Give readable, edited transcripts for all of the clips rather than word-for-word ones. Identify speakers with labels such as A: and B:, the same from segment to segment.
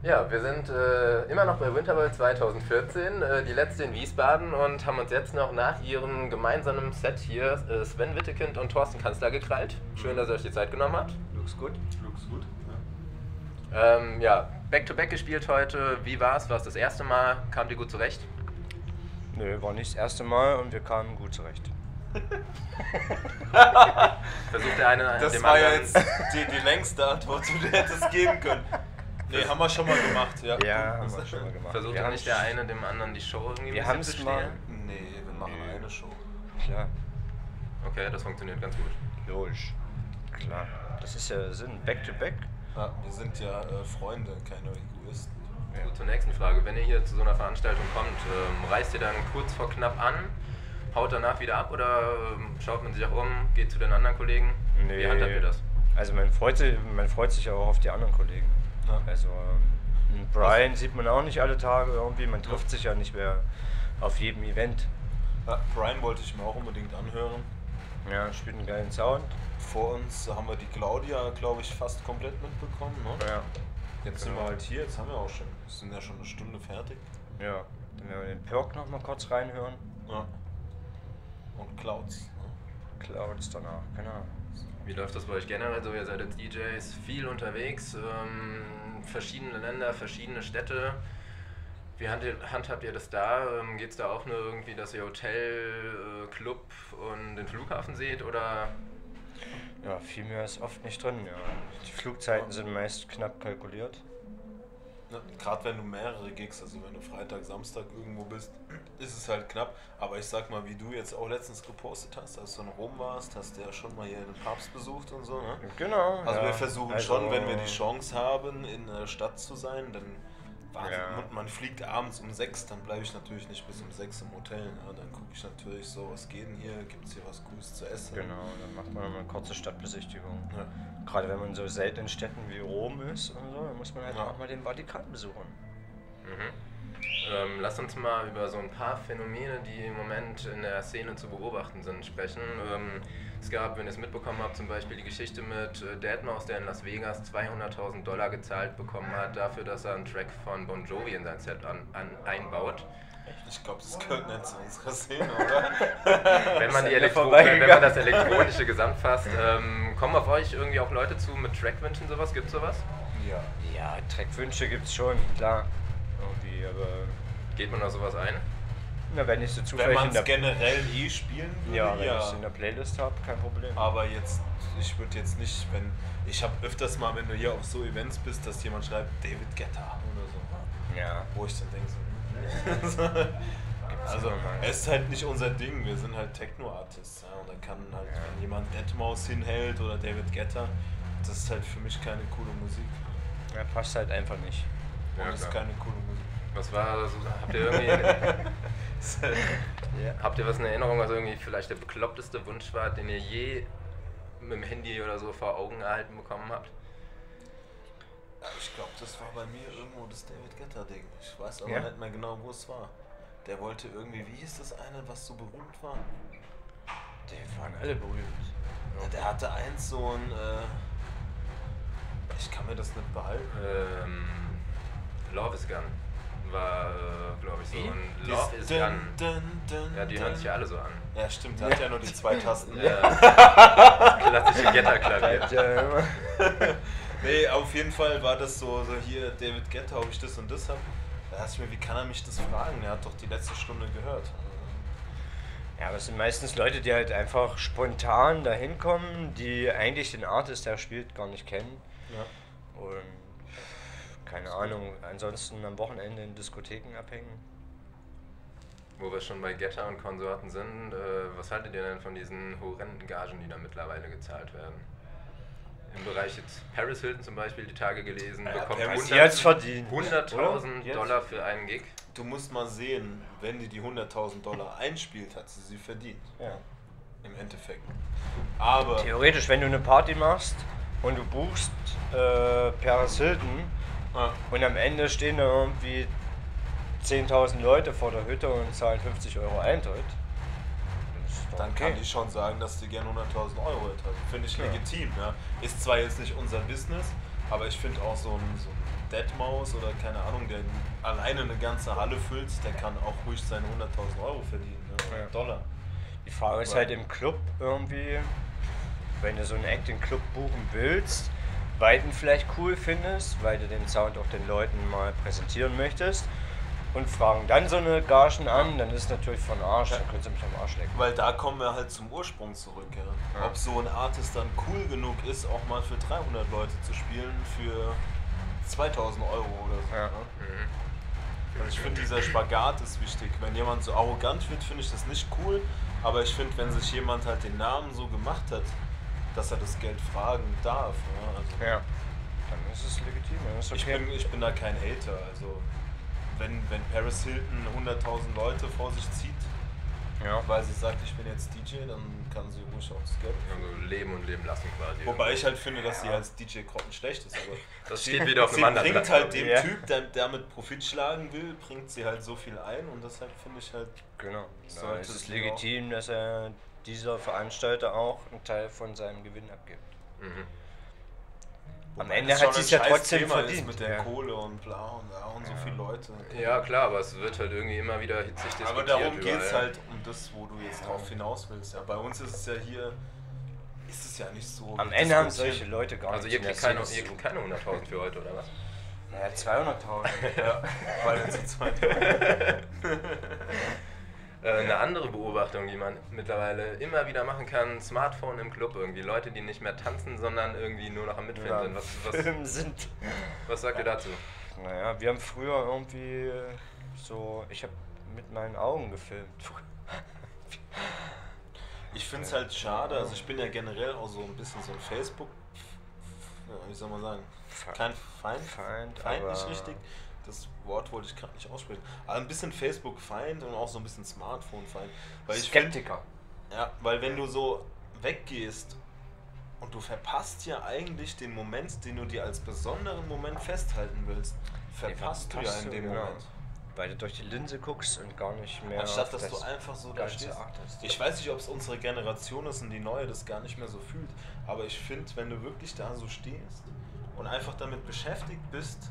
A: Ja, wir sind immer noch bei Winterworld 2014, die letzte in Wiesbaden und haben uns jetzt noch nach ihrem gemeinsamen Set hier Sven Wittekind und Thorsten Kanzler gekrallt. Schön, dass ihr euch die Zeit genommen habt.
B: Looks gut.
C: Looks gut.
A: Ja, Back-to-Back gespielt heute. Wie war's? War es das erste Mal? Kamt ihr gut zurecht?
B: Nö, war nicht das erste Mal und wir kamen gut zurecht.
A: Versucht der eine
C: Das
A: dem
C: war ja
A: anderen...
C: jetzt die längste Antwort, die du hättest geben können. Nee, haben wir schon mal gemacht, ja.
B: Ja, haben wir schon mal gemacht.
A: Versucht ja nicht der eine dem anderen die Show irgendwie
B: Wir
A: ein
B: haben
A: bisschen
B: es
A: zu
B: mal.
A: stehlen?
C: Nee, wir machen eine Show.
B: Klar,
A: Okay, das funktioniert ganz gut.
B: logisch. Klar. Das ist ja der Sinn. Back-to-back.
C: Ja, wir sind ja Freunde, keine Egoisten.
A: Also zur nächsten Frage. Wenn ihr hier zu so einer Veranstaltung kommt, reist ihr dann kurz vor knapp an, haut danach wieder ab oder schaut man sich auch um, geht zu den anderen Kollegen? Wie handhabt ihr das?
B: Also man freut sich auch auf die anderen Kollegen.
C: Ja.
B: Also Brian sieht man auch nicht alle Tage irgendwie. Man trifft sich ja nicht mehr auf jedem Event.
C: Ja, Brian wollte ich mir auch unbedingt anhören.
B: Ja, spielt einen geilen Sound.
C: Vor uns haben wir die Claudia, glaube ich, fast komplett mitbekommen. Ne?
B: Ja.
C: Jetzt sind wir halt hier, jetzt haben wir auch schon, wir sind ja schon eine Stunde fertig.
B: Ja. Dann werden wir den Perk noch mal kurz reinhören.
C: Ja. Und Clouds. Ne?
B: Clouds danach, genau.
A: Wie läuft das bei euch generell so? Ihr seid als DJs viel unterwegs, verschiedene Länder, verschiedene Städte. Wie handhabt ihr das da? Geht es da auch nur irgendwie, dass ihr Hotel, Club und den Flughafen seht oder?
B: Ja, viel mehr ist oft nicht drin. Ja. Die Flugzeiten sind meist knapp kalkuliert.
C: Ne, gerade wenn du mehrere Gigs, also wenn du Freitag, Samstag irgendwo bist, ist es halt knapp. Aber ich sag mal, wie du jetzt auch letztens gepostet hast, als du in Rom warst, hast du ja schon mal hier den Papst besucht und so, ne?
B: Genau.
C: Also
B: ja.
C: wir versuchen
B: Also,
C: schon, wenn wir die Chance haben, in der Stadt zu sein, dann wartet
B: Ja.
C: man fliegt abends um 6, dann bleibe ich natürlich nicht bis um 6 im Hotel. Ne? Dann gucke ich natürlich so, was geht denn hier, gibt es hier was Cooles zu essen?
B: Genau, dann macht man eine kurze Stadtbesichtigung.
C: Ja.
B: Gerade wenn man so selten in Städten wie Rom ist und so, dann muss man halt
C: Ja.
B: auch mal den Vatikan besuchen.
A: Lasst uns mal über so ein paar Phänomene, die im Moment in der Szene zu beobachten sind, sprechen. Es gab, wenn ihr es mitbekommen habt, zum Beispiel die Geschichte mit Deadmau5, der in Las Vegas $200.000 gezahlt bekommen hat, dafür, dass er einen Track von Bon Jovi in sein Set einbaut.
C: Ich glaube, das gehört nicht zu unserer Szene, oder?
A: Wenn man,
B: vorbeigegangen.
A: wenn man das elektronische Gesamt fasst, kommen auf euch irgendwie auch Leute zu mit Trackwünschen, sowas? Gibt's sowas?
C: Ja.
B: Ja, Trackwünsche gibt's schon, klar. Irgendwie, aber
A: Geht man auf sowas ein?
B: na, wenn ich so
C: Wenn
B: zufällig
C: man
B: in
C: es
B: der,
C: generell spielen würde,
B: ja, wenn ich in der Playlist habe, kein Problem.
C: Aber jetzt, ich würde jetzt nicht, ich habe öfters mal, wenn du hier auf so Events bist, dass jemand schreibt, David Guetta oder so.
B: Ja.
C: Wo ich dann denke so, also,
B: immer mal.
C: es ist halt nicht unser Ding, wir sind halt Techno-Artists. Ja, und dann kann halt, wenn jemand Deadmau5 hinhält oder David Guetta, das ist halt für mich keine coole Musik.
B: Ja, passt halt einfach nicht.
C: Und
A: Ja,
C: das ist
A: klar.
C: keine coole Musik.
A: Was war so, habt ihr irgendwie, habt ihr was in Erinnerung, was irgendwie vielleicht der bekloppteste Wunsch war, den ihr je mit dem Handy oder so vor Augen gehalten bekommen habt?
C: Ja, ich glaube, das war bei mir irgendwo das David Guetta-Ding. Ich weiß aber
B: Ja?
C: nicht mehr genau, wo es war. Der wollte irgendwie, wie hieß das eine, was so berühmt war?
B: Die waren alle berühmt.
C: Ja, der hatte eins so ein, ich kann mir das nicht behalten.
A: Love is Gun war, glaube ich, so
B: Wie?
A: ein Love is Gun. Ja, die hören sich ja alle so an.
C: Ja, stimmt, der hat ja nur die zwei Tasten.
A: Klassische Guetta-Klavier.
B: Ja, immer.
C: Nee, auf jeden Fall war das so hier, David Guetta, ob ich das und das hab. Da dachte ich mir, wie kann er mich das fragen? Er hat doch die letzte Stunde gehört.
B: Ja, aber es sind meistens Leute, die halt einfach spontan dahin kommen, die eigentlich den Artist, der spielt, gar nicht kennen.
C: Ja.
B: Und keine Ahnung, ansonsten am Wochenende in Diskotheken abhängen.
A: Wo wir schon bei Guetta und Konsorten sind, was haltet ihr denn von diesen horrenden Gagen, die da mittlerweile gezahlt werden? Im Bereich jetzt Paris Hilton zum Beispiel, die Tage gelesen,
C: Ja,
A: bekommt
C: Paris
B: Die hat's verdient.
A: 100.000
B: Oder?
A: Dollar für einen Gig.
C: Du musst mal sehen, wenn die 100.000 Dollar einspielt, hat sie verdient.
B: Ja.
C: Im Endeffekt. Aber
B: Theoretisch, wenn du eine Party machst und du buchst Paris Hilton und am Ende stehen da irgendwie 10.000 Leute vor der Hütte und zahlen 50 € Eintritt, ist doch
C: dann
B: okay.
C: kann die schon sagen, dass die gern 100.000 € hätte. Finde ich
B: Ja.
C: legitim. Ja. Ist zwar jetzt nicht unser Business, aber ich finde auch so ein Deadmaus oder keine Ahnung, der alleine eine ganze Halle füllt, der kann auch ruhig seine 100.000 Euro verdienen, ne? Oder
B: Ja.
C: Dollar.
B: Die Frage ist halt im Club irgendwie, wenn du so einen Act im Club buchen willst, weil du ihn vielleicht cool findest, weil du den Sound auch den Leuten mal präsentieren möchtest und fragen dann so eine Gagen an, dann ist es natürlich von Arsch, dann können sie mich am Arsch lecken.
C: Weil da kommen wir halt zum Ursprung zurück, ja. Ob so ein Artist dann cool genug ist, auch mal für 300 Leute zu spielen, für 2.000 Euro oder so.
B: Ja.
C: Ne? Also ich finde, dieser Spagat ist wichtig. Wenn jemand so arrogant wird, finde ich das nicht cool. Aber ich finde, wenn sich jemand halt den Namen so gemacht hat, dass er das Geld fragen darf. Ne? Also
B: Ja, dann ist es legitim, dann ist okay.
C: ich bin da kein Hater. Also wenn Paris Hilton 100.000 Leute vor sich zieht,
B: Ja.
C: weil sie sagt, ich bin jetzt DJ, dann kann sie ruhig auch das Geld.
A: Also leben und leben lassen quasi.
C: Wobei ich halt finde, dass sie als DJ grottenschlecht ist. Aber
A: Das steht wieder auf
C: sie
A: einem anderen
C: bringt
A: Blatt.
C: halt dem
B: Ja.
C: Typ, der mit Profit schlagen will, bringt sie halt so viel ein und deshalb finde ich halt.
B: Genau.
C: Sollte
B: Dann ist es
C: es
B: legitim, dass er dieser Veranstalter auch einen Teil von seinem Gewinn abgibt.
A: Mhm.
B: Am
C: Wobei
B: Ende
C: das
B: hat
C: schon
B: sie es
C: ein
B: ja
C: scheiß
B: trotzdem
C: Thema
B: verdient.
C: ist mit der
B: Ja.
C: Kohle und bla und so viele Leute.
A: Ja klar, aber es wird halt irgendwie immer wieder hitzig diskutiert.
C: Aber darum geht es
A: überall.
C: halt um das, wo du jetzt drauf hinaus willst. Ja, bei uns ist es ja hier, ist es ja nicht so.
B: Am
C: wir
B: Ende haben
C: diskutieren.
B: solche Leute gar
A: Also
B: nicht
A: ihr
B: in der
A: kriegt keine,
B: Szene
A: ihr
B: zu.
A: kriegt keine 100.000 für heute, oder was?
B: Naja, 200.000.
C: Ja, weil er zu zweit.
A: Eine andere Beobachtung, die man mittlerweile immer wieder machen kann, Smartphone im Club irgendwie. Leute, die nicht mehr tanzen, sondern irgendwie nur noch am Mitfilmen sind.
B: Film sind.
A: Was sagt ihr dazu?
B: Naja, wir haben früher irgendwie so, ich habe mit meinen Augen gefilmt.
C: Ich finde es halt schade, also ich bin ja generell auch so ein bisschen so ein Facebook, ja, wie soll man sagen, kein Feind
B: aber
C: nicht richtig, das Wort wollte ich gerade nicht aussprechen, aber ein bisschen Facebook-Feind und auch so ein bisschen Smartphone-Feind. Weil ich find,
B: Skeptiker.
C: ja, weil wenn du so weggehst und du verpasst ja eigentlich den Moment, den du dir als besonderen Moment festhalten willst, verpasst du ja in dem
B: genau.
C: Moment.
B: Weil du durch die Linse guckst und gar nicht mehr.
C: Anstatt
B: auf
C: dass du
B: das
C: einfach so da
B: Ganze
C: stehst.
B: achtest.
C: Ich weiß nicht, ob es unsere Generation ist und die neue das gar nicht mehr so fühlt, aber ich finde, wenn du wirklich da so stehst und einfach damit beschäftigt bist,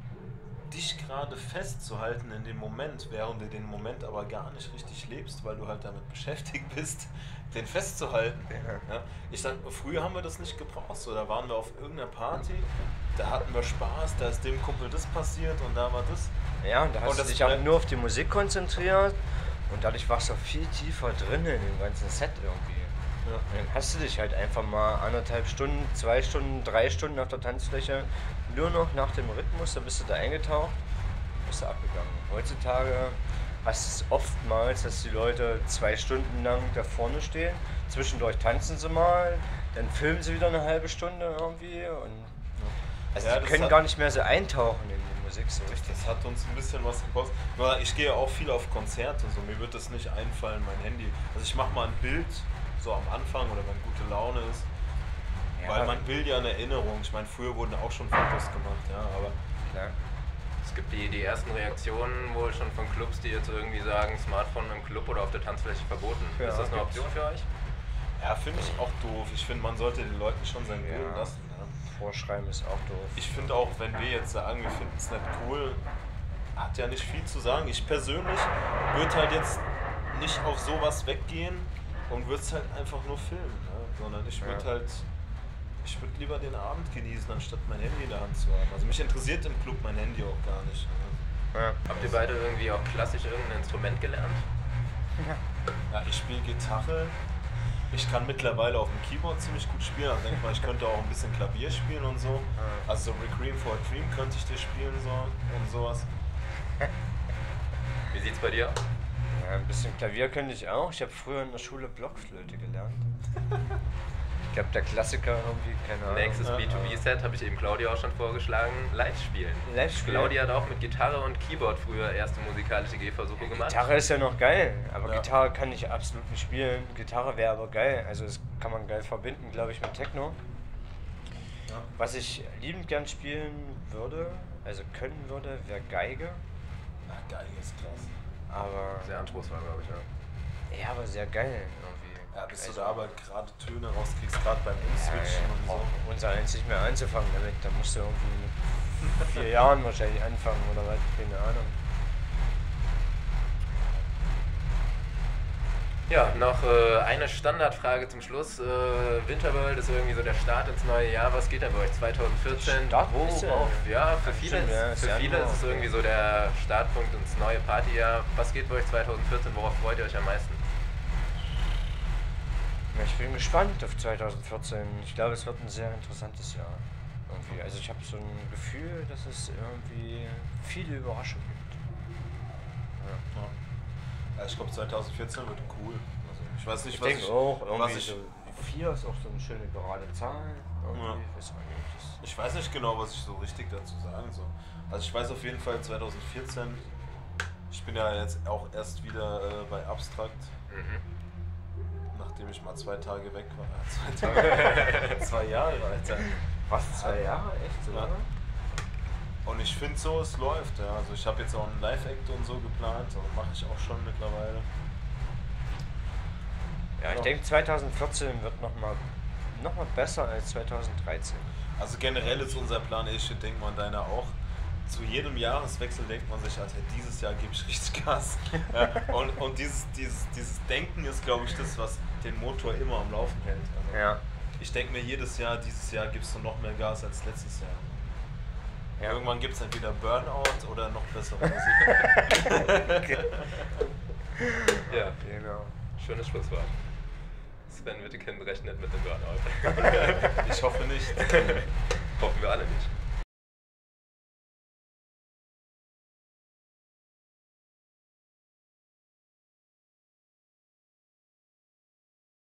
C: dich gerade festzuhalten in dem Moment, während du den Moment aber gar nicht richtig lebst, weil du halt damit beschäftigt bist, den festzuhalten.
B: Ja.
C: Ja? Ich sag, früher haben wir das nicht gebraucht, so, da waren wir auf irgendeiner Party, da hatten wir Spaß, da ist dem Kumpel das passiert und da war das.
B: Ja, und da hast
C: Und
B: du
C: das
B: dich auch
C: bleibt-
B: nur auf die Musik konzentriert und dadurch warst du auch viel tiefer drin in dem ganzen Set irgendwie.
C: Ja.
B: Und dann hast du dich halt einfach mal 1,5 Stunden, 2 Stunden, 3 Stunden auf der Tanzfläche nur noch nach dem Rhythmus, da bist du da eingetaucht, bist du abgegangen. Heutzutage hast du es oftmals, dass die Leute 2 Stunden lang da vorne stehen, zwischendurch tanzen sie mal, dann filmen sie wieder eine halbe Stunde irgendwie und also
C: Ja,
B: die
C: das
B: können
C: hat-
B: gar nicht mehr so eintauchen in die Musik so richtig.
C: Das hat uns ein bisschen was gekostet. Nur ich gehe auch viel auf Konzerte, so mir wird das nicht einfallen, mein Handy. Also ich mache mal ein Bild, so am Anfang oder wenn gute Laune ist.
B: Ja.
C: Weil man will ja eine Erinnerung. Ich meine, früher wurden auch schon Fotos gemacht, ja, aber
B: Klar.
A: Es gibt die ersten Reaktionen wohl schon von Clubs, die jetzt irgendwie sagen, Smartphone im Club oder auf der Tanzfläche verboten.
B: Ja,
A: ist das eine
B: gibt's.
A: Option für euch?
C: ja, finde ich auch doof. Ich finde, man sollte den Leuten schon sein
B: Ja.
C: Willen lassen. Ja.
B: Vorschreiben ist auch doof.
C: Ich finde auch, wenn wir jetzt sagen, wir finden es nicht cool, hat ja nicht viel zu sagen. Ich persönlich würde halt jetzt nicht auf sowas weggehen und würde es halt einfach nur filmen, ne? Sondern ich würde
B: Ja.
C: halt, ich würde lieber den Abend genießen, anstatt mein Handy in der Hand zu haben. Also mich interessiert im Club mein Handy auch gar nicht. Ne?
B: Ja.
A: Habt ihr beide irgendwie auch klassisch irgendein Instrument gelernt?
C: Ja, ich spiele Gitarre. Ich kann mittlerweile auf dem Keyboard ziemlich gut spielen. Also denke mal, ich könnte auch ein bisschen Klavier spielen und so. Also so Requiem for a Dream könnte ich dir spielen so und sowas.
A: Wie sieht's bei dir aus?
B: Ja, ein bisschen Klavier könnte ich auch. Ich habe früher in der Schule Blockflöte gelernt. Ich glaube, der Klassiker irgendwie, keine Ahnung.
A: Nächstes B2B-Set habe ich eben Claudia auch schon vorgeschlagen, live spielen.
B: Live spielen.
A: Claudia hat auch mit Gitarre und Keyboard früher erste musikalische Gehversuche gemacht.
B: Gitarre ist ja noch geil, aber
C: Ja.
B: Gitarre kann ich absolut nicht spielen. Gitarre wäre aber geil, also das kann man geil verbinden, glaube ich, mit Techno.
C: Ja.
B: Was ich liebend gern spielen würde, also können würde, wäre Geige,
C: Ach, geil, ist krass.
B: aber
A: Sehr anspruchsvoll, glaube ich. Ja.
B: ja, aber sehr geil irgendwie.
C: Ja, bis du
B: Also,
C: da aber gerade Töne rauskriegst, gerade beim Umswitchen und so.
B: brauchen uns eins nicht mehr anzufangen damit, da musst du irgendwie mit 4 Jahren wahrscheinlich anfangen oder was, keine Ahnung.
A: Ja, noch eine Standardfrage zum Schluss. Winterworld ist irgendwie so der Start ins neue Jahr. Was geht denn bei euch 2014? Worauf? Ja, für viele ist es irgendwie so der Startpunkt ins neue Partyjahr. Was geht bei euch 2014? Worauf freut ihr euch am meisten?
B: Ja, ich bin gespannt auf 2014. Ich glaube, es wird ein sehr interessantes Jahr. Irgendwie. Also ich habe so ein Gefühl, dass es irgendwie viele Überraschungen gibt.
C: Ja. Ja, ich glaube 2014 wird cool. Also, ich weiß nicht,
B: Ich
C: was
B: denke
C: ich,
B: auch,
C: was
B: irgendwie
C: ich,
B: so 4 ist auch so eine schöne gerade Zahl. Irgendwie.
C: Ja.
B: Ich
C: ich weiß nicht genau, was ich so richtig dazu sagen soll. Also ich weiß auf jeden Fall 2014, ich bin ja jetzt auch erst wieder bei Abstrakt, nachdem ich mal 2 Tage weg war. 2 Tage, 2 Jahre, Alter.
B: Was, 2 Jahre? Echt so?
C: Ja. Und ich finde so, es läuft, ja. Also ich habe jetzt auch einen Live-Act und so geplant und mache ich auch schon mittlerweile.
B: Ja, ich denke 2014 wird noch mal besser als 2013.
C: Also generell ist unser Plan, ich denke mal deiner auch, zu jedem Jahreswechsel denkt man sich, Alter, dieses Jahr gebe ich richtig Gas. Ja, und dieses Denken ist, glaube ich, das, was den Motor immer am Laufen hält. Also
B: Ja.
C: ich denke mir jedes Jahr, dieses Jahr gibst du noch mehr Gas als letztes Jahr.
B: Ja.
C: Irgendwann gibt es entweder Burnout oder noch bessere Musik.
A: Ja,
B: Genau.
A: schönes Schlusswort. Sven Wittekind rechnet mit dem Burnout.
C: Ich hoffe nicht.
A: Hoffen wir alle nicht.